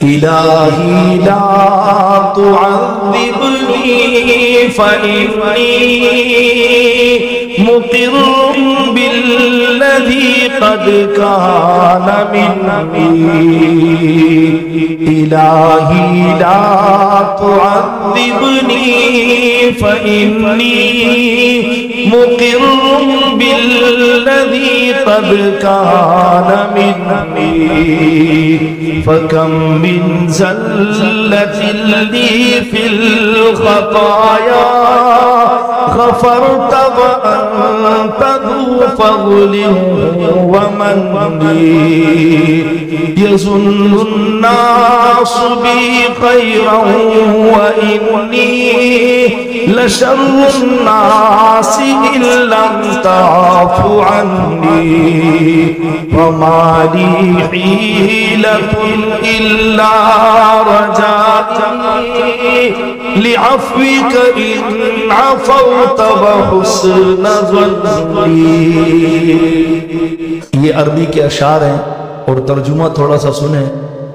إلهي لا تعذبني فإني مقر بالذي قد كان مني إلهي لا تعذبني فإني مقر بالذي قد كان مني فكم من زلة لي في الخطايا غفرت وأنت ذو فضل ومن يظن الناس بي خيرا وإني لشر الناس إن لم تعف عني وما لي حيلة إلا رجائي لعفوك إن عفوت وحسن ظني. یہ عربی کے اشعار ہیں اور ترجمہ تھوڑا سا سنیں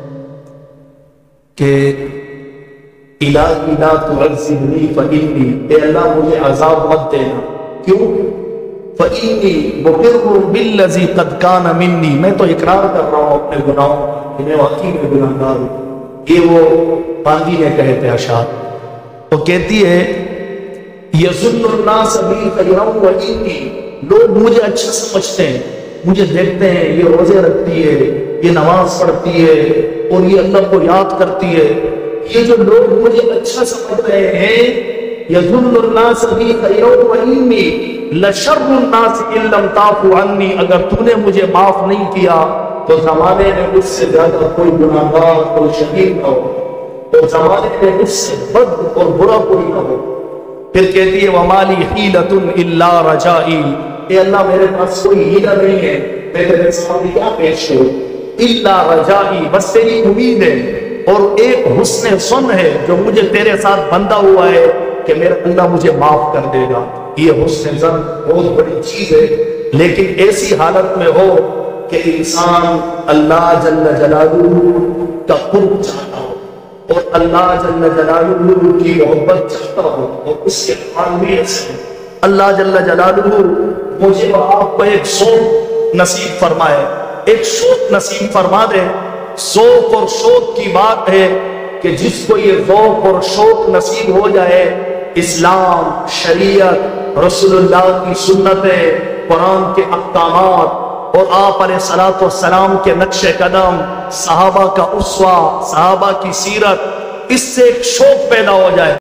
کہ الہی لا تعذبنی فإنی، اے اللہ مجھے عذاب مت دینا. کیوں؟ فإنی مقر بالذی قد کان منی، میں تو اقرار کر رہا ہوں اپنے گناہوں کہ میں واقعی میں گناہگار ہوں. یہ وہ باندی نے کہے تھے اشعار. وہ کہتی ہے یظن الناس بی خیرا وإنی، لوگ مجھے اچھا سمجھتے ہیں، مجھے دیکھتے ہیں یہ روزے رکھتی ہے، یہ نماز پڑھتی ہے اور یہ اللہ کو یاد کرتی ہے. یہ جو لوگ مجھے اچھا سمجھ رہے ہیں، یظن الناس بی خیرا وإنی لشر الناس ان لم تعف عنی، اگر تو نے مجھے معاف نہیں کیا تو زمانے میں مجھ سے زیادہ کوئی گناہگار کوئی شریر نہ ہو، اور زمانے میں مجھ سے بد اور برا کوئی نہ ہو. پھر کہتی ہے وَمَا لِي حِيلَةٌ إِلَّا رَجَائِي، اے اللہ میرے پاس کوئی ہیلہ نہیں ہے، میں تیرے سامنے کیا پیش کروں. إِلَّا رَجَائِي، بس تیری امید ہے اور ایک حسن سن ہے جو مجھے تیرے ساتھ بندھا ہوا ہے کہ میرا اللہ مجھے معاف کر دے گا. یہ حسن سن بہت بڑی چیز ہے، لیکن ایسی حالت میں ہو کہ انسان اللہ جل جلالہ کا قرب چاہتا ہو اور اللہ جل جلالہ کی محبت چاہتا ہو، اور اس کے حامیت سے اللہ جل جلالہ مجھے اور آپ کو ایک شوق نصیب فرمائے، ایک شوق نصیب فرما دے. ذوق اور شوق کی بات ہے کہ جس کو یہ ذوق اور شوق نصیب ہو جائے، اسلام، شریعت، رسول اللہ کی سنتیں، قرآن کے احکامات اور آپ علیہ الصلوۃ والسلام کے نقش قدم، صحابہ کا اسوہ، صحابہ کی سیرت، اس سے ایک شوق پیدا ہو جائے.